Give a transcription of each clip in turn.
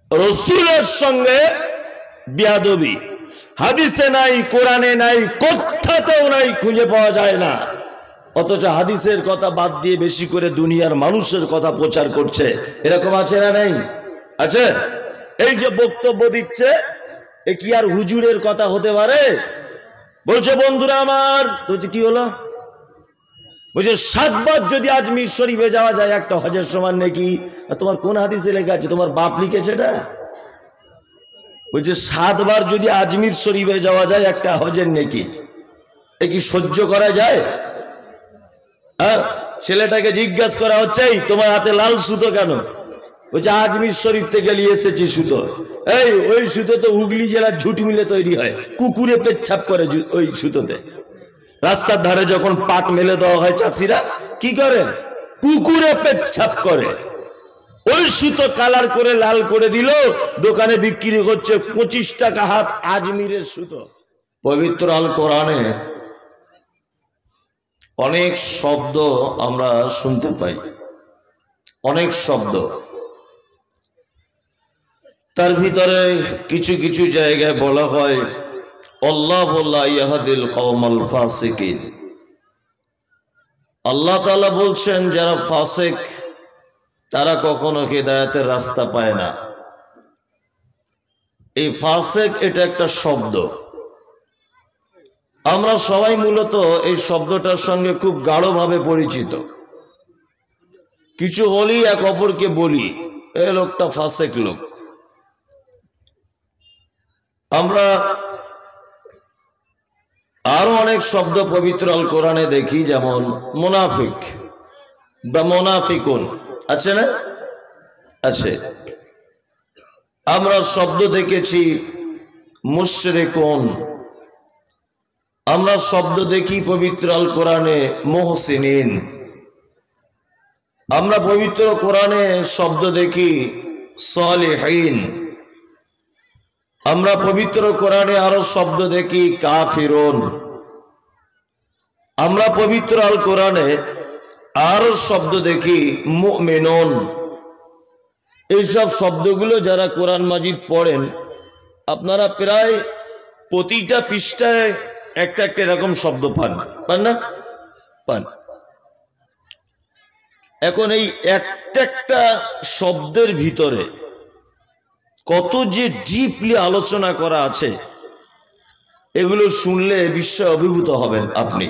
রসুলের সঙ্গে বিয়াদবি হাদিসে নাই, কোরআনে নাই, কোথাতেও নাই, খুঁজে পাওয়া যায় না। অথচ হাদিসের কথা বাদ দিয়ে বেশি করে দুনিয়ার মানুষের কথা প্রচার করছে। এরকম আছে না নেই? আছে। এই যে বক্তব্য দিচ্ছে, এ কি আর হুজুরের কথা হতে পারে? বলছে বন্ধুরা আমার, বলছে কি হলো? বলছে 7 বার যদি আজমির শরীফে যাওয়া যায় একটা হজের সমান নাকি। তোমার কোন হাদিসে লেখা আছে? তোমার বাপ লিখেছে এটা? বলছে 7 বার যদি আজমির শরীফে যাওয়া যায় একটা হজের নাকি। এ কি সহ্য করা যায়? হ্যাঁ, ছেলেটাকে জিজ্ঞাসা করা হচ্ছে, এই তোমার হাতে লাল সুতো কেন? বলছে আজমির শরীফ থেকে নিয়ে এসেছি সুতো। এই ওই সুতো তো হুগলি জেলার ঝুট মিলে তৈরি হয়, কুকুরে পেচ্ছাপ করে ওই সুতোতে। রাস্তার ধারে যখন পাট মেলে দেওয়া হয় চাষিরা কি করে? কুকুরে পেচ্ছাপ করে। ওই সুতো কালার করে লাল করে দিল, দোকানে বিক্রি করছে 25 টাকা হাত আজমিরের সুতো। পবিত্র আল কোরআনে অনেক শব্দ আমরা শুনতে পাই, অনেক শব্দ। তার ভিতরে কিছু কিছু জায়গায় বলা হয় আল্লাহ লা ইয়াহদিল কওমাল ফাসিকিন। আল্লাহ তাআলা বলছেন যারা ফাসিক তারা কখনো হিদায়াতের রাস্তা পায় না। এই ফাসিক এটা একটা শব্দ। আমরা সবাই মূলত এই শব্দটার সঙ্গে খুব গাঢ়ভাবে পরিচিত। কিছু হলেই এক অপরকে বলি এই লোকটা ফাসিক লোক। আমরা আরো অনেক শব্দ পবিত্র আল কোরআনে দেখি, যেমন মুনাফিক বা মুনাফিকুন আছে না? আছে। আমরা শব্দ দেখেছি মুশরিকুন। আমরা শব্দ দেখি পবিত্র আল কোরআনে মুহসিনিন। আমরা পবিত্র কোরআনে শব্দ দেখি সালিহিন। আমরা পবিত্র কোরআনে আরো শব্দ দেখি কাফিরুন। আমরা পবিত্র আল কোরআনে আরো শব্দ দেখি মুমিনুন। এইসব শব্দগুলো যারা কোরআন মাজিদ পড়েন আপনারা প্রায় প্রতিটা পৃষ্ঠায় একটা একটা এরকম শব্দ পান না? পান। এখন এই একটা একটা শব্দের ভিতরে কত যে ডিপলি আলোচনা করা আছে, এগুলো শুনলে বিস্ময়ে অভিভূত হবেন আপনি।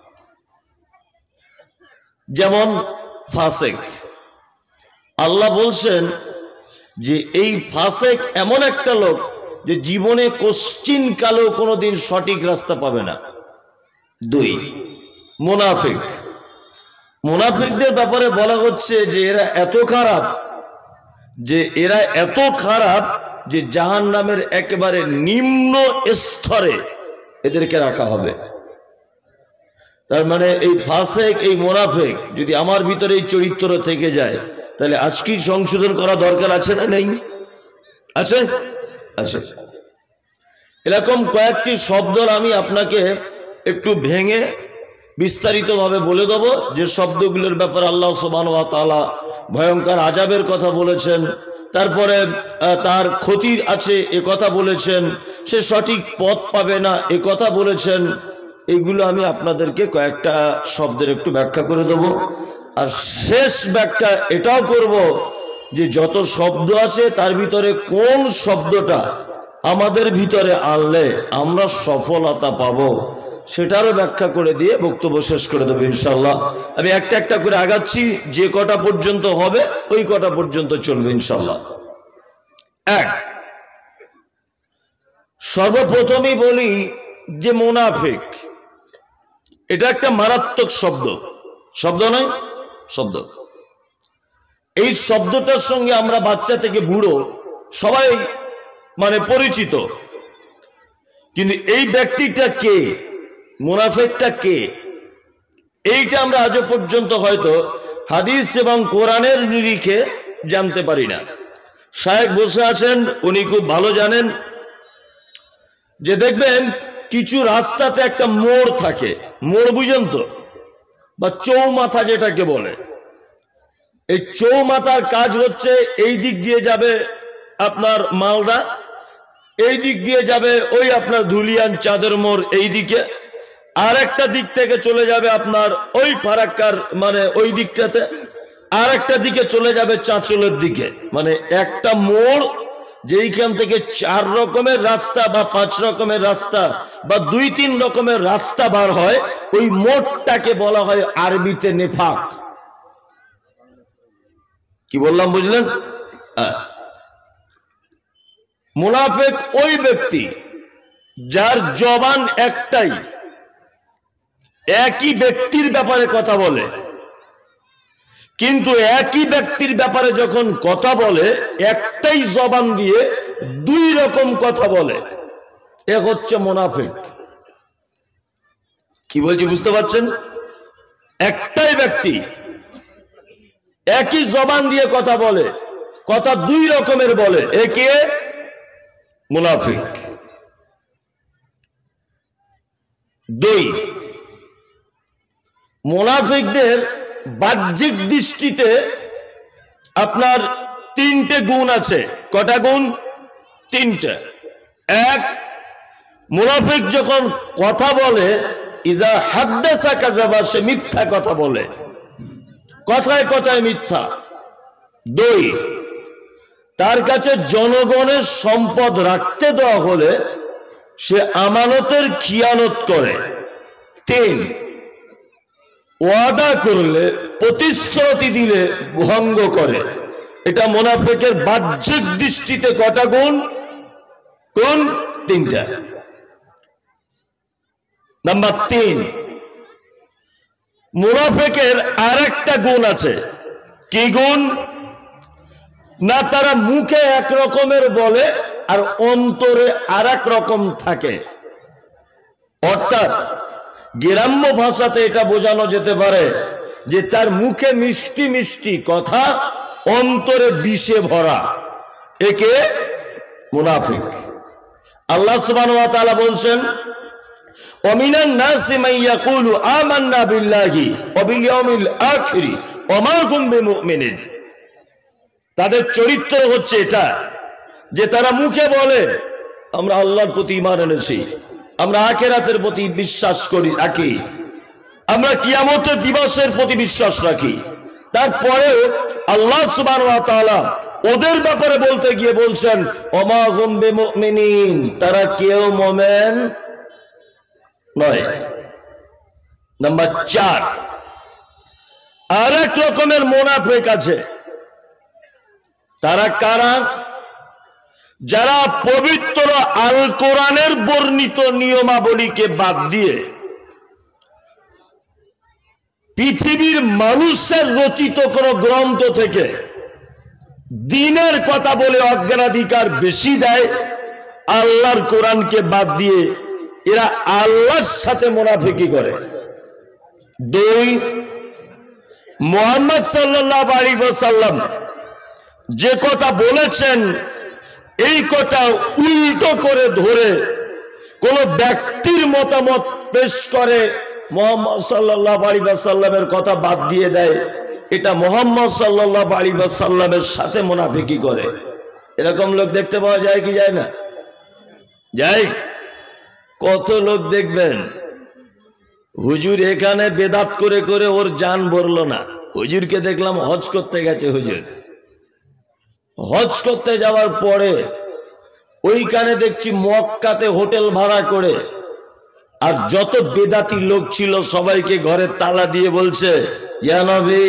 যেমন ফাসিক, আল্লাহ বলছেন যে এই ফাসিক এমন একটা লোক যে জীবনে কোশ্চিন কালেও কোনোদিন সঠিক রাস্তা পাবে না। 2 মুনাফিক। মুনাফিকদের ব্যাপারে বলা হচ্ছে যে এরা এত খারাপ যে জাহান্নামের একেবারে নিম্ন স্তরে এদেরকে রাখা হবে। তার মানে এই ফাসিক, এই মুনাফিক যদি আমার ভিতরে এই চরিত্র থেকে যায়, তাহলে আজকেই সংশোধন করা দরকার আছে না নেই? আছে, আছে। এরকম কয়েকটি শব্দ আমি আপনাকে একটু ভেঙে বিস্তারিতভাবে বলে দেব, যে শব্দগুলোর ব্যাপারে আল্লাহ সুবহানাহু ওয়া তাআলা ভয়ঙ্কর আযাবের কথা বলেছেন, তারপরে তার ক্ষতির আছে এ কথা বলেছেন, সে সঠিক পথ পাবে না এ কথা বলেছেন। এগুলো আমি আপনাদেরকে কয়েকটা শব্দের একটু ব্যাখ্যা করে দেব। আর শেষ ব্যাখ্যা এটাও করব যে যত শব্দ আছে তার ভিতরে কোন শব্দটা আমাদের ভিতরে আনলে আমরা সফলতা পাবো সেটারও ব্যাখ্যা করে দিয়ে বক্তব্য শেষ করে দেবো ইনশাল্লাহ। আমি একটা একটা করে আগাচ্ছি, যে কটা পর্যন্ত হবে ওই কটা পর্যন্ত চলবে ইনশাল্লাহ। 1, সর্বপ্রথমই বলি যে মুনাফিক এটা একটা মারাত্মক শব্দ। শব্দ নয়, শব্দ। এই শব্দটার সঙ্গে আমরা বাচ্চা থেকে বুড়ো সবাই পরিচিত, কিন্তু এই ব্যক্তিটা কে, মুনাফিকটা কে, এইটা আমরা আজও পর্যন্ত হয়তো হাদিস এবং কোরআনের নিরিখে জানতে পারি না। শায়েখ বসে আছেন, উনি খুব ভালো জানেন যে দেখবেন কিছু রাস্তাতে একটা মোড় থাকে, মোড় বুঝেন তো, বা চৌমাথা যেটাকে বলে। এই চৌমাথার কাজ হচ্ছে এই দিক দিয়ে যাবে আপনার মালদা, এই দিক দিয়ে যাবে ওই আপনার ধুলিয়ান চাঁদের মোড় এই দিকে, আর একটা দিক থেকে চলে যাবে আপনার ওই ফারাক্কার মানে ওই দিকটাতে, আর একটা দিকে চলে যাবে চাঁচলের দিকে। মানে একটা মোড় যেইখান থেকে 4 রকমের রাস্তা বা 5 রকমের রাস্তা বা 2-3 রকমের রাস্তা বার হয়, ওই মোড়টাকে বলা হয় আরবিতে নেফাক। কি বললাম বুঝলেন? মুনাফিক ওই ব্যক্তি যার জবান একটাই, একই ব্যক্তির ব্যাপারে কথা বলে, কিন্তু একই ব্যক্তির ব্যাপারে যখন কথা বলে একটাই জবান দিয়ে 2 রকম কথা বলে, এ হচ্ছে মুনাফিক। কি বলছি বুঝতে পারছেন? একটাই ব্যক্তি একই জবান দিয়ে কথা বলে, কথা 2 রকমের বলে, একে মুনাফিক। 2, মুনাফিকদের বাহ্যিক দৃষ্টিতে আপনার 3টে গুণ আছে। কটা গুণ? 3টে। 1, মুনাফিক যখন কথা বলে, ইজা হাদ্দাসা কাযাবা, সে মিথ্যা কথা বলে, কথায় কথায় মিথ্যা। 2, তার কাছে জনগণের সম্পদ রাখতে দেওয়া হলে সে আমানতের খিয়ানত করে। 3, ওয়াদা করলে, প্রতিশ্রুতি দিলে ভঙ্গ করে। এটা মুনাফিকের বাহ্যিক দৃষ্টিতে কটা গুণ? কোন? 3টা। নাম্বার 3, মুনাফিকের আরেকটা গুণ আছে। কি গুণ? না, তারা মুখে এক রকমের বলে আর অন্তরে আরেক রকম থাকে। অর্থাৎ গ্রাম্য ভাষাতে এটা বোঝানো যেতে পারে যে তার মুখে মিষ্টি মিষ্টি কথা, অন্তরে বিষে ভরা, একে মুনাফিক। আল্লাহ সুবহানাহু ওয়া তাআলা বলছেন, ওয়ামিনান নাসি মান ইয়াকুলু আমান্না বিল্লাহি ওয়া বিল ইয়াউমিল আখির ওয়া মা হুম বিমুমিনিন। তাদের চরিত্র হচ্ছে এটা যে তারা মুখে বলে আমরা আল্লাহর প্রতি ঈমান এনেছি, আমরা আখিরাতের প্রতি বিশ্বাস করি রাখি, আমরা কিয়ামতের দিবসের প্রতি বিশ্বাস রাখি। তারপরেও আল্লাহ সুবহানাহু ওয়া তাআলা ওদের ব্যাপারে বলতে গিয়ে বলছেন ওমা হুম বিমুমিনিন, তারা কেউ মুমিন নয়। নাম্বার 4, আরেক রকমের মুনাফিক আছে। তারা কারা? যারা পবিত্র আল কোরআনের বর্ণিত নিয়মাবলীকে বাদ দিয়ে পৃথিবীর মানুষের রচিত কোন গ্রন্থ থেকে দ্বীনের কথা বলে অগ্রাধিকার বেশি দেয়, আল্লাহর কোরআনকে বাদ দিয়ে এরা আল্লাহর সাথে মুনাফিকি করে। 2, মুহাম্মদ সাল্লাল্লাহু আলাইহি ওয়াসাল্লাম যে কথা বলেছেন এই কথা উল্টো করে ধরে কোন ব্যক্তির মতামত পেশ করে, মুহাম্মদ সাল্লাল্লাহু আলাইহি ওয়াসাল্লামের কথা বাদ দিয়ে দেয়, এটা মুহাম্মদ সাল্লাল্লাহু আলাইহি ওয়াসাল্লামের সাথে মুনাফিকি করে। এরকম লোক দেখতে পাওয়া যায় কি যায় না? যায়। কত লোক দেখবেন হুজুর এখানে বেদাত করে করে ওর জান ভরলো না। হুজুরকে দেখলাম হজ করতে গেছে, হুজুর হজ করতে যাওয়ার পরে ওইখানে দেখছি মক্কাতে হোটেল ভাড়া করে, আর যত বেদাতি লোক ছিল সবাইকে ঘরে তালা দিয়ে বলছে ইয়া নবী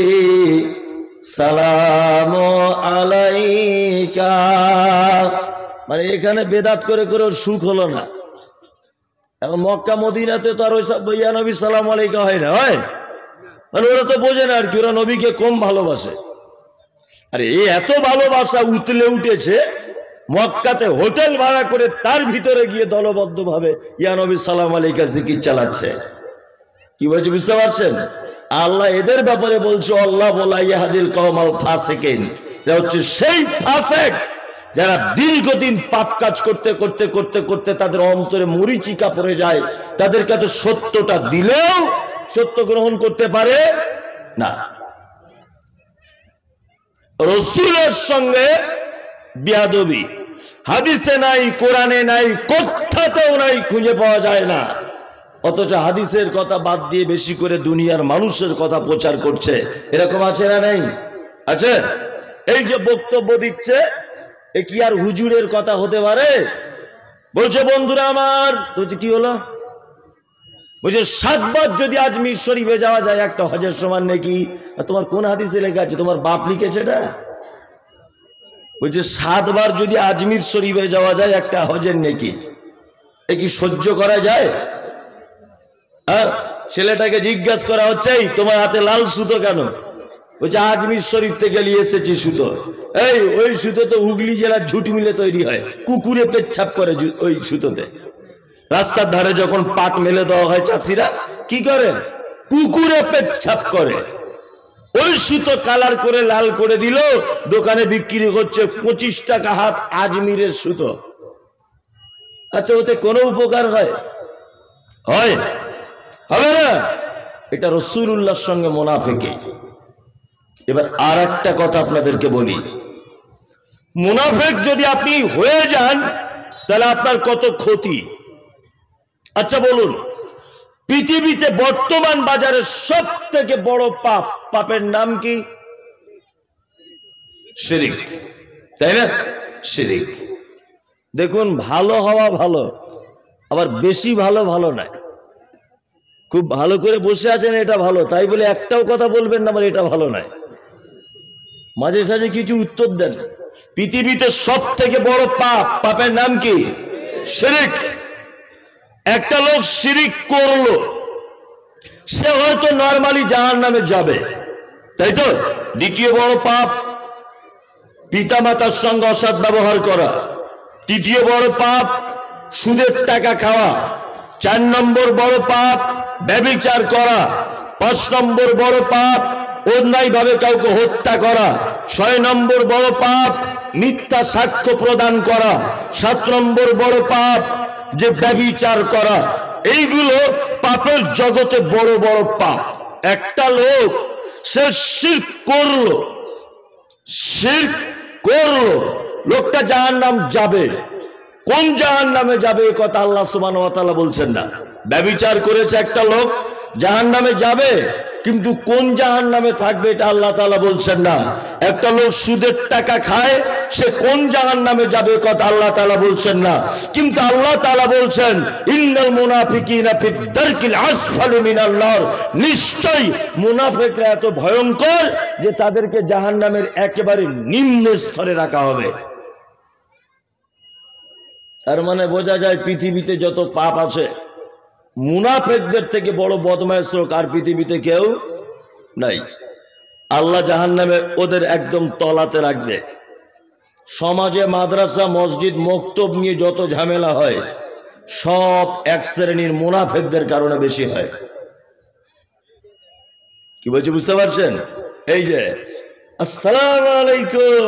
সালাম আলাইকা। মানে এখানে বেদাত করে করে ওর সুখ হলো না। এখন মক্কা মদিনাতে তো আর ওইসব ইয়া নবী সালাম আলাইকা হয় না, হয়? মানে ওরা তো বোঝে না আর কি, ওরা নবীকে কম ভালোবাসে। আরে এই এত ভালোবাসা উতলে উঠেছে, মক্কাতে হোটেল ভাড়া করে তার ভিতরে গিয়ে দলবদ্ধ ভাবে ইয়া নবী সালাম আলাইকা জিকির চালাচ্ছে। কি বলছে বুঝতে পারছেন? আল্লাহ এদের ব্যাপারে বলছে আল্লাহ বলা ইয়াহাদিল কওমাল ফাসিকিন, এটা হচ্ছে সেই ফাসিক যারা দীর্ঘদিন পাপ কাজ করতে করতে করতে করতে তাদের অন্তরে মরিচিকা পড়ে যায়, তাদেরকে তো সত্যটা দিলেও সত্য গ্রহণ করতে পারে না। রাসূলের সঙ্গে বিয়াদবি। হাদিসে নাই, কোরআনে নাই, কোথাতেও নাই, খুঁজে পাওয়া যায় না। অথচ হাদিসের কথা বাদ দিয়ে বেশি করে দুনিয়ার মানুষের কথা প্রচার করছে। এরকম আছে না নেই? আছে। এই যে বক্তব্য দিচ্ছে, এ কি আর হুজুরের কথা হতে পারে? বলছে বন্ধুরা আমার, বলছে কি হলো? বলছে 7 বার যদি আজমির শরীফে যাওয়া যায় একটা হজের সমান নাকি। তোমার কোন হাদিসে লেখা আছে? তোমার বাপ লিখেছে এটা? বলছে 7 বার যদি আজমির শরীফে যাওয়া যায় একটা হজের নাকি। এ কি সহ্য করা যায়? হ্যাঁ, ছেলেটাকে জিজ্ঞাসা করা হচ্ছে, এই তোমার হাতে লাল সুতো কেন? বলছে আজমির শরীফ থেকে নিয়ে এসেছি সুতো। এই ওই সুতো তো হুগলি জেলার ঝুট মিলে তৈরি হয়, কুকুরে পেচ্ছাপ করে ওই সুতোতে। রাস্তার ধারে যখন পাট মেলে দেওয়া হয় চাষিরা কি করে? কুকুরে পেচ্ছাপ করে। ওই সুতো কালার করে লাল করে দিল, দোকানে বিক্রি হচ্ছে 25 টাকা হাত আজমিরের সুতো। আচ্ছা, ওতে কোনো উপকার হয়? হয়? হবে না। এটা রাসূলুল্লাহর সঙ্গে মুনাফিকি। এবার আর একটা কথা আপনাদেরকে বলি, মুনাফিক যদি আপনি হয়ে যান তাহলে আপনার কত ক্ষতি। আচ্ছা বলুন, পৃথিবীতে বর্তমান বাজারে সব থেকে বড় পাপের নাম কি? শিরিক, তাই না? শিরিক। দেখুন, ভালো হওয়া ভালো, আবার বেশি ভালো ভালো নয়। খুব ভালো করে বসে আছেন, এটা ভালো, তাই বলে একটাও কথা বলবেন না আমার এটা ভালো নয়। মাঝে সাঝে কিছু উত্তর দেন। পৃথিবীতে সব থেকে বড় পাপের নাম কি? শিরিক। একটা লোক শিরিক করলো, সে হয়তো নরমালি জাহান্নামে যাবে, তাই তো? দ্বিতীয় বড় পাপ পিতামাতার সঙ্গে অসৎ ব্যবহার করা। তৃতীয় বড় পাপ সুদের টাকা খাওয়া। 4 নম্বর বড় পাপ ব্যভিচার করা। 5 নম্বর বড় পাপ অন্যায়ভাবে কাউকে হত্যা করা। 6 নম্বর বড় পাপ মিথ্যা সাক্ষ্য প্রদান করা। 7 নম্বর বড় পাপ যে ব্যভিচার করা। এইগুলো পাপের জগতে বড় বড় পাপ। একটা লোক সে শিরক করলো, লোকটা জাহান্নাম যাবে। কোন জাহান্নামে যাবে এ কথা আল্লাহ সুবহানাহু ওয়া তাআলা বলছেন না। ব্যভিচার করেছে একটা লোক, জাহান্নামে যাবে, কিন্তু কোন জাহান্নামে থাকবে এটা আল্লাহ তাআলা বলছেন না। একটা লোক সুদের টাকা খায়, সে কোন জাহান্নামে যাবে কথা আল্লাহ তাআলা বলছেন না। কিন্তু আল্লাহ তাআলা বলছেন ইন্নাল মুনাফিকিনা ফিদ দারকিল আসফালি মিনান নার, নিশ্চয়ই মুনাফিকরা এত ভয়ঙ্কর যে তাদেরকে জাহান্নামের একেবারে নিম্ন স্তরে রাখা হবে। তার মানে বোঝা যায় পৃথিবীতে যত পাপ আছে, মুনাফিকদের থেকে বড় বদমাইশ লোক আর পৃথিবীতে কেউ নাই। আল্লাহ জাহান্নামে ওদের একদম তলাতে রাখবে। সমাজে মাদ্রাসা, মসজিদ, মক্তব নিয়ে যত ঝামেলা হয় সব এক শ্রেণীর মুনাফিকদের কারণে বেশি হয়। কি বলছি বুঝতে পারছেন? এই যে আসসালামু আলাইকুম,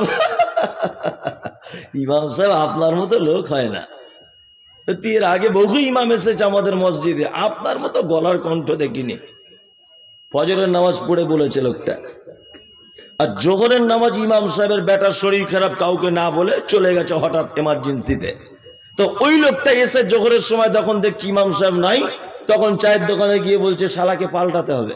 ইমাম সাহেব আপনার মতো লোক হয় না। এর আগে বহু ইমাম এসেছে আমাদের মসজিদে, আপনার মতো গলার কণ্ঠ দেখিনি। ফজরের নামাজ পড়ে বলেছে লোকটা। আর জোহরের নামাজ ইমাম সাহেবের বেটার শরীর খারাপ, কাউকে না বলে চলে গেছে হঠাৎ এমার্জেন্সিতে। তো ওই লোকটা এসে জোহরের সময় যখন দেখছি ইমাম সাহেব নাই, তখন চায়ের দোকানে গিয়ে বলছে শালাকে পাল্টাতে হবে,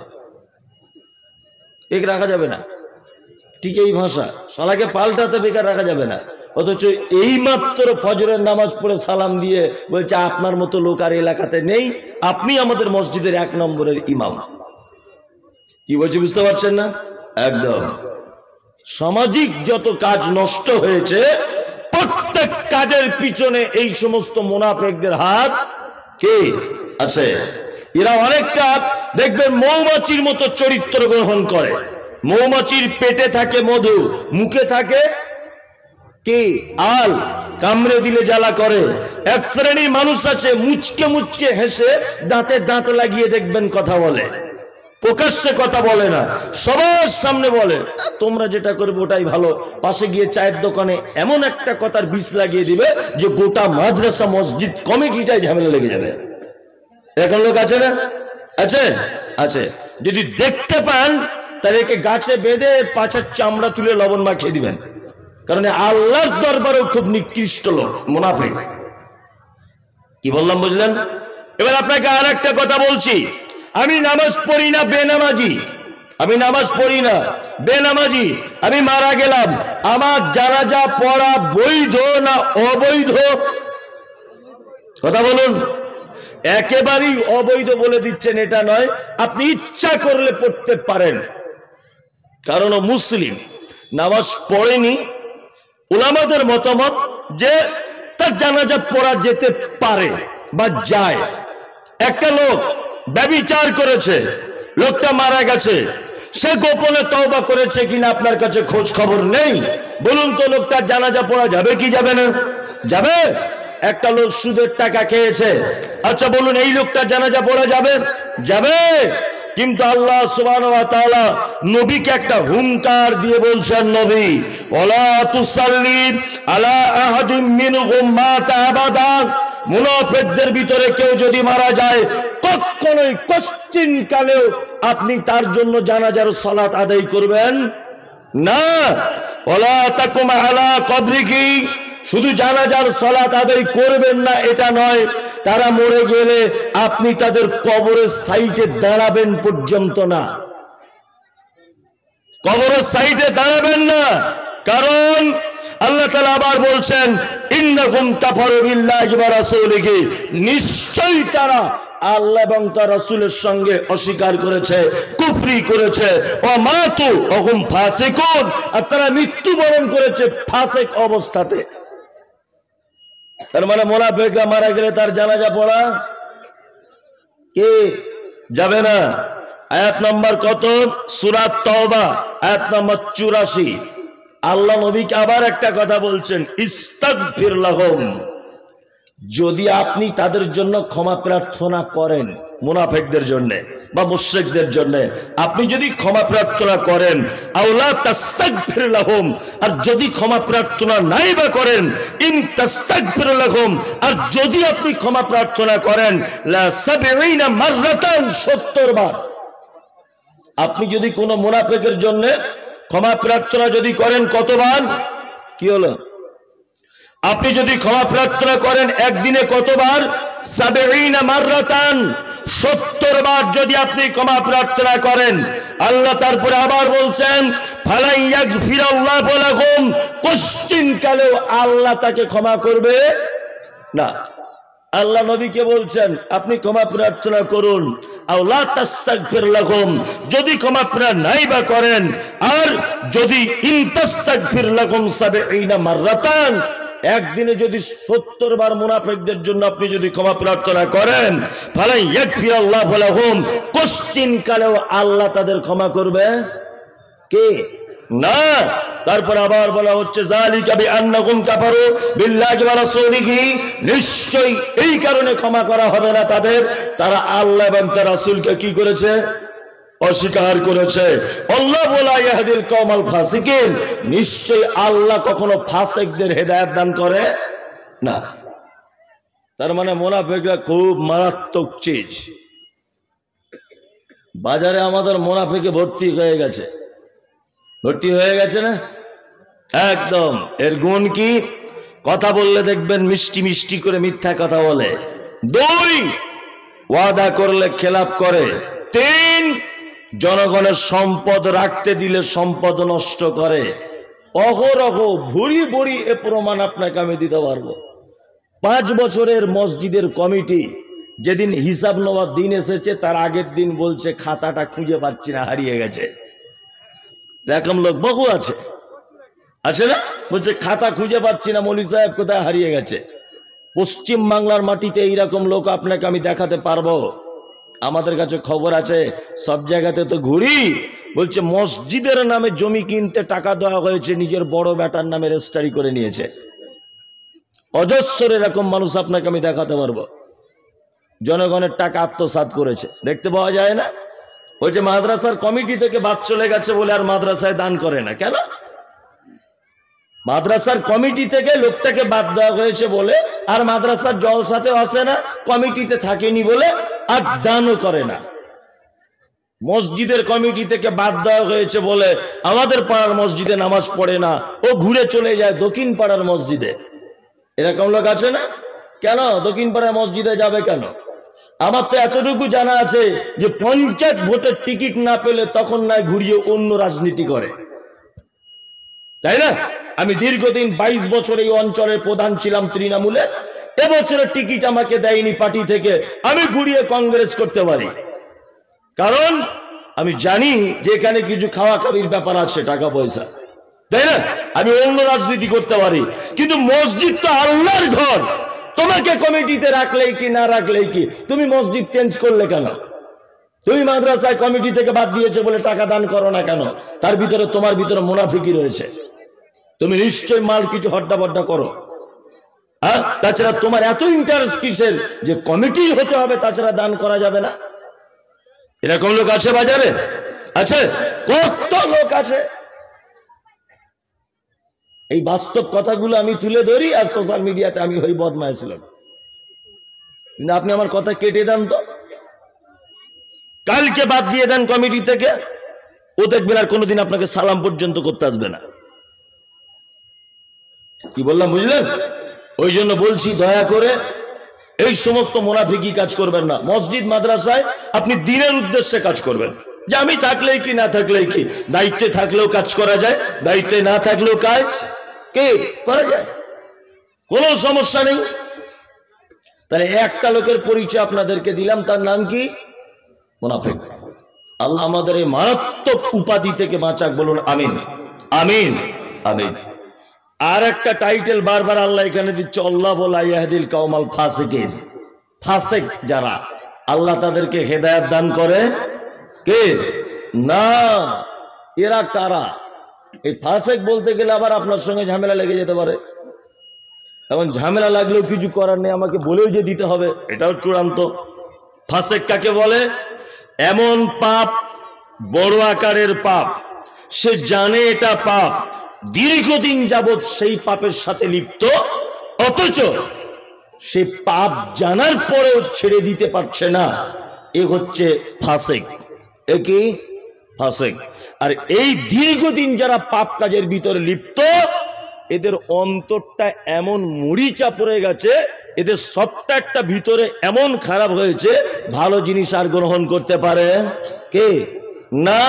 এক রাখা যাবে না। ঠিক এই ভাষা, শালাকে পাল্টাতে বেকার রাখা যাবে না। অথচ এই মাত্র ফজরের নামাজ পড়ে সালাম দিয়ে বলছে আপনার মতো লোক আর এলাকাতে নেই, আপনি আমাদের মসজিদের 1 নম্বরের ইমাম। কি বলছি বুঝতে পারছেন না? একদম সামাজিক যত কাজ নষ্ট হয়েছে, প্রত্যেক কাজের পিছনে এই সমস্ত মুনাফিকদের হাত কে আছে। এরা অনেকটা দেখবেন মৌমাছির মতো চরিত্র গ্রহণ করে। মৌমাছির পেটে থাকে মধু, মুখে থাকে কি আল, কামড়ে দিলে জ্বালা করে। এক শ্রেণীর মানুষ আছে মুচকে মুচকে হেসে দাঁতে দাঁত লাগিয়ে দেখবেন কথা বলে, প্রকাশ্যে কথা বলে না, সবার সামনে বলে তোমরা যেটা করবে ওটাই ভালো। পাশে গিয়ে চায়ের দোকানে এমন একটা কথার বিষ লাগিয়ে দিবে যে গোটা মাদ্রাসা মসজিদ কমিটিটাই ঝামেলা লেগে যাবে। এখন লোক আছে না? আছে, আছে। যদি দেখতে পান তাহলে একে গাছে বেঁধে পাছার চামড়া তুলে লবণ মাখিয়ে দিবেন, কারণ আল্লাহর দরবারেও খুব নিকৃষ্ট লোক মুনাফিক। কি বললাম বুঝলেন? এবার আপনাকে আর একটা কথা বলছি, আমি নামাজ পড়ি না বেনামাজি, আমি নামাজ পড়ি না বেনামাজি, আমি মারা গেলাম, আমার জানাজা পড়া বৈধ না অবৈধ? কথা বলুন। একেবারেই অবৈধ বলে দিচ্ছেন এটা নয়, আপনি ইচ্ছা করলে পড়তে পারেন, কারণ মুসলিম নামাজ পড়েনি। উলামাদের মতামত যে তার জানাজা পড়া যেতে পারে বা যায়। একটা লোক ব্যভিচার করেছে, লোকটা মারা গেছে, সে গোপনে তওবা করেছে কিনা আপনার কাছে খোঁজ খবর নেই, বলুন তো লোকটার জানাজা পড়া যাবে কি যাবে না? যাবে। একটা লোক সুদের টাকা খেয়েছে, আচ্ছা বলুন এই লোকটার জানাজা পড়া যাবে? যাবে। কিন্তু আল্লাহ সুবহানাহু ওয়া তাআলা নবীকে একটা হুঙ্কার দিয়ে বলছেন, নবী ওয়ালা তুসাল্লি আলা আহাদিন মিনহুম মাতা আবাদা, মুনাফিকদের ভিতরে কেউ যদি মারা যায় কখনোই কোশ্চিন কালেও আপনি তার জন্য জানাজার সালাত আদায় করবেন না। ওয়ালা তাকুম আলা কবরিহি, শুধু জানাজার সালাত আদায় করবেন না এটা নয়, তারা মরে গেলে আপনি তাদের কবরের সাইডে দাঁড়াবেন পর্যন্ত না, কবরের সাইডে দাঁড়াবেন না। কারণ আল্লাহ তাআলা আবার বলছেন ইন্নাকুম কাফারু বিল্লাহি ওয়া রাসূলিহি, নিশ্চয়ই তারা আল্লাহ এবং তার রাসূলের সঙ্গে অস্বীকার করেছে, কুফরি করেছে, ওয়া মাতু ওয়া হুম ফাসিকুন, আর তারা মৃত্যুবরণ করেছে ফাসিক অবস্থাতে। তার মানে মুনাফিকরা মারা গেলে তার জানাজা পড়া কে যাবে না। আয়াত নম্বর কত? সূরা তাওবা আয়াত নম্বর 84। আল্লাহ নবীকে আবার একটা কথা বলছেন, ইস্তাগফির লাহুম, যদি আপনি তাদের জন্য ক্ষমা প্রার্থনা করেন, মুনাফিকদের জন্য বা মুশরিকদের জন্য আপনি যদি ক্ষমা প্রার্থনা করেন, আওলা তাস্তাগফির লাহুম, আর যদি ক্ষমা প্রার্থনা নাই বা করেন, ইন তাস্তাগফির লাহুম, আর যদি আপনি ক্ষমা প্রার্থনা করেন লা সাবঈনা মাররাতান, 70 বার। আপনি যদি কোনো মুনাফিকের জন্য ক্ষমা প্রার্থনা যদি করেন কতবার? কি হলো? আপনি যদি ক্ষমা প্রার্থনা করেন একদিনে কতবার? 70 মাররাতান, 70 বার যদি আপনি ক্ষমা প্রার্থনা করেন। আল্লাহ তারপরে আবার বলছেন ফালাই ইয়াগফিরাল্লাহু লাকুম, কোশ্চিন কালেও আল্লাহ তাকে ক্ষমা করবে না। আল্লাহ নবীকে বলছেন আপনি ক্ষমা প্রার্থনা করুন, আওলা তাস্তাগফির লাহুম, যদি ক্ষমা প্রার্থনা নাই বা করেন, আর যদি ইন তাস্তাগফির লাহুম 70 মাররাতান, একদিনে যদি 70 বার মুনাফিকদের জন্য আপনি যদি ক্ষমা প্রার্থনা করেন, ফালাই ইয়াগফিরাল্লাহু লাহুম, কোশ্চিন কালেও আল্লাহ তাদের ক্ষমা করবে কে না। তারপর আবার বলা হচ্ছে যালিকা বিআন্নাকুম কাফারু বিল্লাহি ওয়া রাসূলিহি, নিশ্চয়ই এই কারণে ক্ষমা করা হবে না তাদের, তারা আল্লাহ এবং তার রাসূলকে কি করেছে? অস্বীকার করেছে। আল্লাহু লা ইয়াহদিল কওমাল ফাসিকিন, নিশ্চয়ই আল্লাহ কখনো ফাসিকদের হেদায়েত দান করে না। তার মানে মুনাফিকরা খুব মারাত্মক চিজ। বাজারে আমাদের মুনাফিকে ভর্তি হয়ে গেছে, ভর্তি হয়ে গেছে না? একদম। এর গুণ কি? কথা বললে দেখবেন মিষ্টি মিষ্টি করে মিথ্যা কথা বলে। 2, ওয়াদা করলে খেলাপ করে। 3, জনগণের সম্পদ রাখতে দিলে সম্পদ নষ্ট করে। অহরহ ভুরি ভুরি এ প্রমাণ আপনাকে আমি দিতে পারবো। 5 বছরের মসজিদের কমিটি যেদিন হিসাব নেওয়ার দিন এসেছে তার আগের দিন বলছে খাতাটা খুঁজে পাচ্ছি না, হারিয়ে গেছে। এরকম লোক বহু আছে, আছে না? বলছে খাতা খুঁজে পাচ্ছি না, মৌলভী সাহেব কোথায় হারিয়ে গেছে। পশ্চিম বাংলার মাটিতে এইরকম লোক আপনাকে আমি দেখাতে পারবো, আমাদের কাছে খবর আছে। সব জায়গাতে তো ঘুরি, বলছে মসজিদের নামে জমি কিনতে টাকা দেওয়া হয়েছে, নিজের বড় বেটার নামে রেজিস্ট্রি করে নিয়েছে। অজস্র এরকম মানুষ আপনাকে আমি দেখাতে পারবো, জনগণের টাকা আত্মসাৎ করেছে, দেখতে পাওয়া যায় না? ওই যে মাদ্রাসার কমিটি থেকে বাদ চলে গেছে বলে আর মাদ্রাসায় দান করে না। কেন? মাদ্রাসার কমিটি থেকে লোকটাকে বাদ দেওয়া হয়েছে বলে আর মাদ্রাসার জলসাতেও আসে না, কমিটিতে থাকেনি বলে আর দানও করে না। মসজিদের কমিটি থেকে বাদ দেওয়া হয়েছে বলে আমাদের পাড়ার মসজিদে নামাজ পড়ে না, ও ঘুরে চলে যায় দক্ষিণ পাড়ার মসজিদে। এরকম লোক আছে না? কেন দক্ষিণ পাড়ার মসজিদে যাবে কেন? আমার তো এতটুকু জানা আছে যে পঞ্চায়েত ভোটের টিকিট না পেলে তখন না ঘুরিয়ে অন্য রাজনীতি করে, তাই না? আমি দীর্ঘদিন 22 বছর এই অঞ্চলের প্রধান ছিলাম তৃণমূলের। এবছরের টিকিট আমাকে দেয়নি পার্টি থেকে, আমি ঘুরিয়ে কংগ্রেস করতে পারি, কারণ আমি জানি যে এখানে কিছু খাওয়া খাবির ব্যাপার আছে, টাকা পয়সা, তাই না? আমি অন্য রাজনীতি করতে পারি, কিন্তু মসজিদ তো আল্লাহর ঘর। তোমাকে কমিটিতে রাখলেই কি না রাখলেই কি, তুমি মসজিদ চেঞ্জ করলে কেন? তুমি মাদ্রাসায় কমিটি থেকে বাদ দিয়েছে বলে টাকা দান করো না কেন? তার ভিতরে তোমার ভিতরে মুনাফিকি রয়েছে, তুমি নিশ্চয় মাল কিছু হড্ডা বড্ডা করো। হ্যাঁ, তাছাড়া তোমার এত ইন্টারেস্ট কিসের যে কমিটি হতে হবে, তাছাড়া দান করা যাবে না? এরকম লোক আছে বাজারে? আছে, কত লোক আছে। এই বাস্তব কথাগুলো আমি তুলে ধরি, আর সোশ্যাল মিডিয়াতে আমি হই বদমাইশ ছিলাম। কিন্তু আপনি আমার কথা কেটে দেন তো, কালকে বাদ দিয়ে দেন কমিটি থেকে, ও দেখবেন আর কোনোদিন আপনাকে সালাম পর্যন্ত করতে আসবে না। কি বললাম বুঝলেন? ওই জন্য বলছি, দয়া করে এই সমস্ত মুনাফিকি কাজ করবেন না। মসজিদ মাদ্রাসায় আপনি দিনের উদ্দেশ্যে কাজ করবেন, যে আমি থাকলেই কি না থাকলেই কি, দায়িত্বে থাকলেও কাজ করা যায়, দায়িত্বে না থাকলেও কাজ কে করা যায়, কোনো সমস্যা নেই। তাহলে একটা লোকের পরিচয় আপনাদেরকে দিলাম, তার নাম কি? মুনাফিক। আল্লাহ আমাদের এই মারাত্মক উপাধি থেকে বাঁচাক, বলুন আমিন, আমিন, আমিন। আর একটা টাইটেল বারবার আল্লাহ এখানে দিচ্ছে, আল্লাহ বলা ইয়াহদিল কওমাল ফাসিকিন। ফাসিক যারা, আল্লাহ তাদেরকে হেদায়েত দান করে কে? না। এরা কারা? এই ফাসিক বলতে গেলে আবার আপনার সঙ্গে ঝামেলা লেগে যেতে পারে। এখন ঝামেলা লাগলেও কিছু করার নেই, আমাকে বলেও যে দিতে হবে, এটাও চূড়ান্ত। ফাসিক কাকে বলে? এমন পাপ, বড় আকারের পাপ, সে জানে এটা পাপ, দীর্ঘদিন যাবৎ সেই পাপের সাথে লিপ্ত, অথচ সে পাপ জানার পরেও ছেড়ে দিতে পারছে না, এ হচ্ছে ফাসিক। এ কি? ফাসিক। আর এই দীর্ঘদিন যারা পাপ কাজের ভিতরে লিপ্ত, এদের অন্তরটা এমন মরিচা পড়ে গেছে, এদের সফটওয়্যারটা ভিতরে এমন খারাপ হয়েছে, ভালো জিনিস আর গ্রহণ করতে পারে কে? না।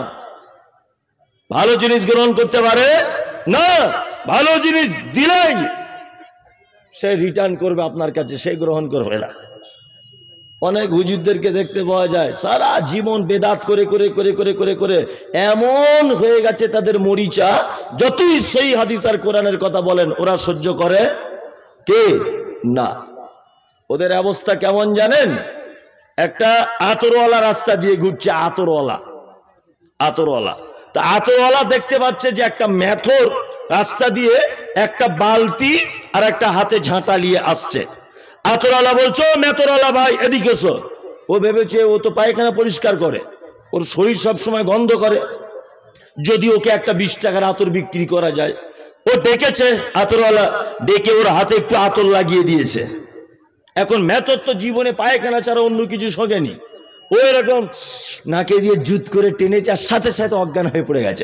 ভালো জিনিস গ্রহণ করতে পারে না। ভালো জিনিস দিলেই সে রিটার্ন করবে আপনার কাছে, সে গ্রহণ করবে না। অনেক হুজুরদেরকে দেখতে পাওয়া যায়, সারা জীবন বেদাত করে করে করে করে করে করে এমন হয়ে গেছে তাদের মরিচা, যতই সেই হাদিস আর কোরআনের কথা বলেন ওরা সহ্য করে কে? না। ওদের অবস্থা কেমন জানেন? একটা আতরওয়ালা রাস্তা দিয়ে ঘুরছে, আতরওয়ালা, আতরওয়ালা। তা আতরওয়ালা দেখতে পাচ্ছে যে একটা মেথর রাস্তা দিয়ে একটা বালতি আর একটা হাতে ঝাঁটা নিয়ে আসছে। আতরওয়ালা বলছো, মেথরওয়ালা ভাই এদিকে এসো। ও ভেবেছে ও তো পায়খানা পরিষ্কার করে, ওর শরীর সবসময় গন্ধ করে, যদি ওকে একটা 20 টাকার আতর বিক্রি করা যায়। ও ডেকেছে আতরওয়ালা, ডেকে ওর হাতে একটু আতর লাগিয়ে দিয়েছে। এখন মেথর তো জীবনে পায়খানা ছাড়া অন্য কিছু শোকেনি, ও এরকম নাকে দিয়ে জুত করে টেনেছে, আর সাথে সাথে অজ্ঞান হয়ে পড়ে গেছে।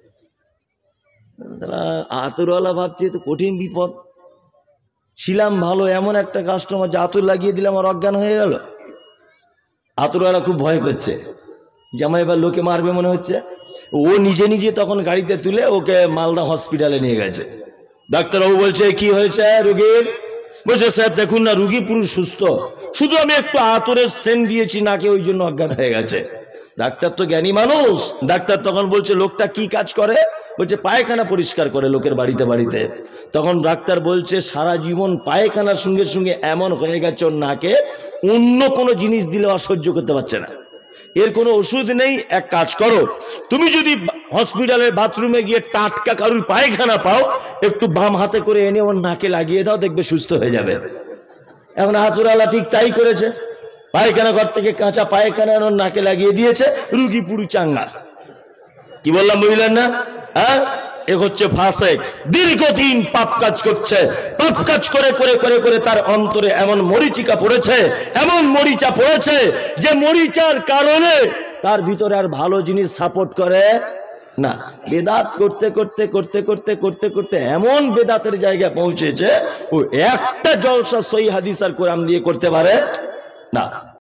আতরওয়ালা ভাবছে তো কঠিন বিপদ, ছিলাম ভালো, এমন একটা কাস্টমার যে আতর লাগিয়ে দিলাম আর অজ্ঞান হয়ে গেল। আতরওয়ালা খুব ভয় করছে, জামাই এবার লোকে মারবে মনে হচ্ছে। ও নিজে নিজে তখন গাড়িতে তুলে ওকে মালদা হসপিটালে নিয়ে গেছে। ডাক্তারবাবু বলছে কি হয়েছে রোগীর? বলছে স্যার দেখুন না, রুগী পুরো সুস্থ, শুধু আমি একটু আতরের সেন্ট দিয়েছি নাকে, ওই জন্য অজ্ঞান হয়ে গেছে। ডাক্তার তো জ্ঞানী মানুষ। ডাক্তার তখন বলছে লোকটা কি কাজ করে? বলছে পায়খানা পরিষ্কার করে লোকের বাড়িতে বাড়িতে। তখন ডাক্তার বলছে সারা জীবন পায়খানার সঙ্গে সঙ্গে এমন হয়ে গেছে ওর নাকে, অন্য কোনো জিনিস দিলে অসহ্য করতে পারছে না, এর কোনো ওষুধ নেই। এক কাজ করো, তুমি যদি হসপিটালের বাথরুমে গিয়ে টাটকা কারুর পায়খানা পাও, একটু বাম হাতে করে এনে ওর নাকে লাগিয়ে দাও, দেখবে সুস্থ হয়ে যাবে। এখন আতরওয়ালা ঠিক তাই করেছে, পায়খানা ঘর থেকে কাঁচা পায়খানা ওর নাকে লাগিয়ে দিয়েছে, রুগী পুরো চাঙ্গা। কি বললাম বুঝলেন না? হ্যাঁ, এ হচ্ছে ফাসিক। দীর্ঘদিন পাপ কাজ করছে, পাপ কাজ করে করে করে করে তার অন্তরে এমন মরিচিকা পড়েছে, এমন মরিচা পড়েছে যে মরিচার কারণে তার ভিতরে আর ভালো জিনিস সাপোর্ট করে না। বেদাত করতে করতে করতে করতে করতে করতে এমন বেদাতের জায়গায় পৌঁছেছে ও একটা জলসা সহিহ হাদিস আর কোরআন দিয়ে করতে পারে না।